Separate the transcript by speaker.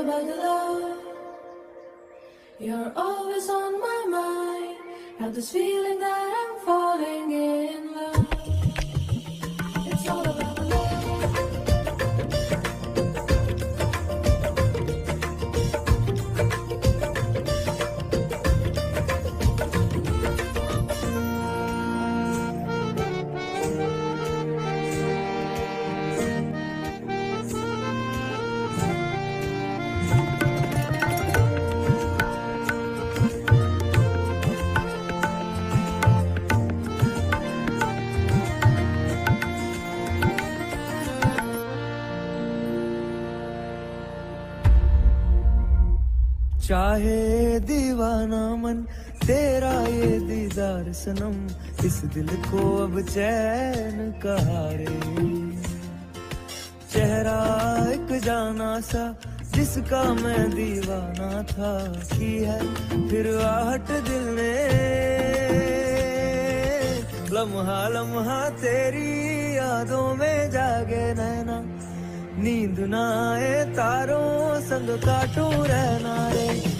Speaker 1: about the love. You're always on my mind. Have this feeling that I'm falling in love. It's all about the love.
Speaker 2: चाहे दीवाना मन तेरा ये दीदार सनम, इस दिल को अब चैन कहा रे। चेहरा एक जाना सा जिसका मैं दीवाना था, की है फिर आहट दिल ने। लम्हा लम्हा तेरी यादों में जागे नैना, नींद ना आए तारों संग काटूं रहना रे।